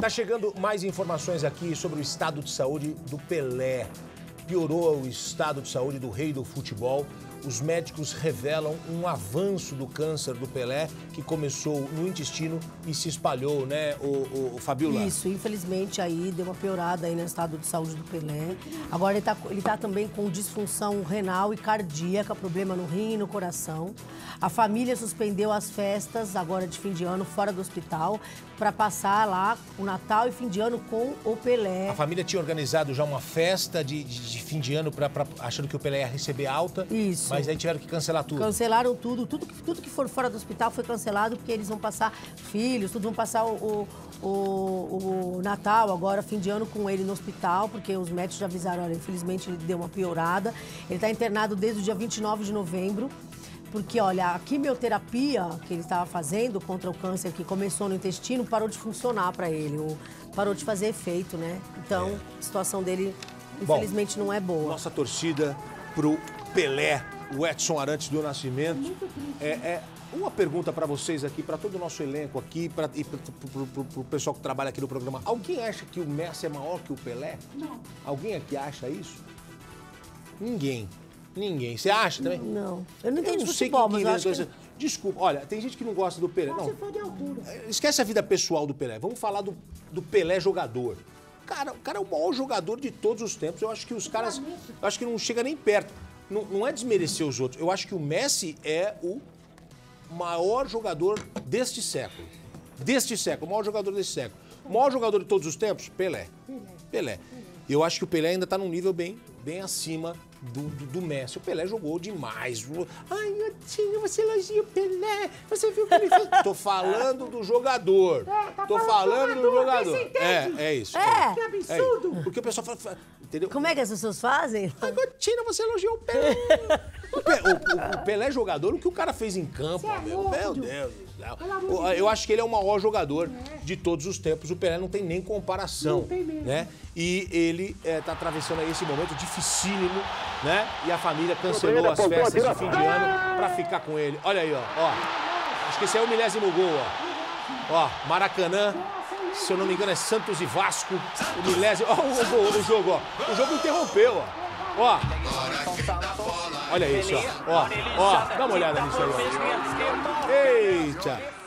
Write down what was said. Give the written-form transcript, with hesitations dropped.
Tá chegando mais informações aqui sobre o estado de saúde do Pelé. Piorou o estado de saúde do rei do futebol. Os médicos revelam um avanço do câncer do Pelé, que começou no intestino e se espalhou, né, o Fabiola? Isso, infelizmente aí deu uma piorada aí no estado de saúde do Pelé. Agora ele tá também com disfunção renal e cardíaca, problema no rim e no coração. A família suspendeu as festas agora de fim de ano fora do hospital para passar lá o Natal e fim de ano com o Pelé. A família tinha organizado já uma festa de fim de ano achando que o Pelé ia receber alta. Isso. Mas aí tiveram que cancelar tudo. Cancelaram tudo. Tudo que for fora do hospital foi cancelado, porque eles vão passar filhos, tudo, vão passar o Natal agora, fim de ano, com ele no hospital, porque os médicos já avisaram, olha, infelizmente ele deu uma piorada. Ele está internado desde o dia 29 de novembro. Porque, olha, a quimioterapia que ele estava fazendo contra o câncer que começou no intestino parou de funcionar para ele, parou de fazer efeito, né? Então, a situação dele, infelizmente, não é boa. Nossa torcida pro Pelé, o Edson Arantes do Nascimento. Uma pergunta para vocês aqui, para todo o nosso elenco aqui, e pro pessoal que trabalha aqui no programa. Alguém acha que o Messi é maior que o Pelé? Não. Alguém aqui acha isso? Ninguém. Você acha também? Não. Eu não entendo não sei futebol, quem mas eu acho que... Desculpa, olha, tem gente que não gosta do Pelé. Só Não, se for de altura. esquece a vida pessoal do Pelé. Vamos falar do Pelé jogador. Cara, o cara é o maior jogador de todos os tempos. Eu acho que os caras... Eu acho que não chega nem perto. Não é desmerecer os outros. Eu acho que o Messi é o maior jogador deste século. Deste século, o maior jogador deste século. O maior jogador de todos os tempos? Pelé. Eu acho que o Pelé ainda tá num nível bem acima do Messi. O Pelé jogou demais. Ai, meu tio, você elogia o Pelé. Você viu o que ele fez? Tô falando do jogador. Tô falando do jogador. É isso. É. Que absurdo. Porque o pessoal fala, entendeu? Como é que as pessoas fazem? Ai, Gotina, você elogiou o Pelé. O Pelé é jogador, o que o cara fez em campo, meu Deus do céu. Eu acho que ele é o maior jogador de todos os tempos. O Pelé não tem nem comparação. Não tem mesmo. Né? E ele tá atravessando aí esse momento dificílimo, né? E a família cancelou as festas de fim de ano pra ficar com ele. Olha aí, ó. Acho que esse é o 10º gol, ó. Maracanã. Se eu não me engano, é Santos e Vasco. O 10º. Ó, o gol do jogo, ó. O jogo interrompeu, ó. Olha isso, ó. Dá uma olhada nisso aí, ó. Eita!